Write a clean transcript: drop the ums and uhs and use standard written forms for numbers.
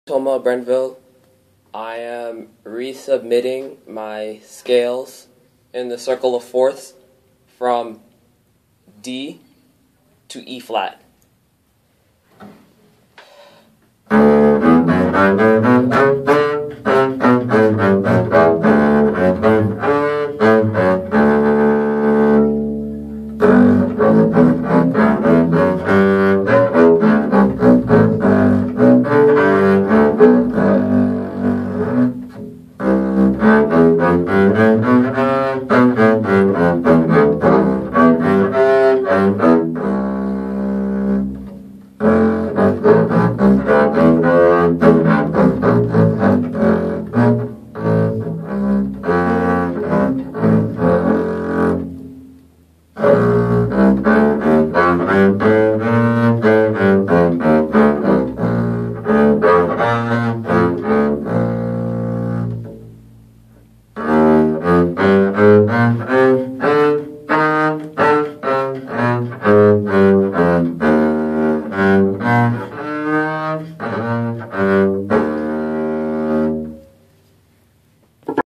Toma Brenville. I am resubmitting my scales in the circle of fourths from D to E flat.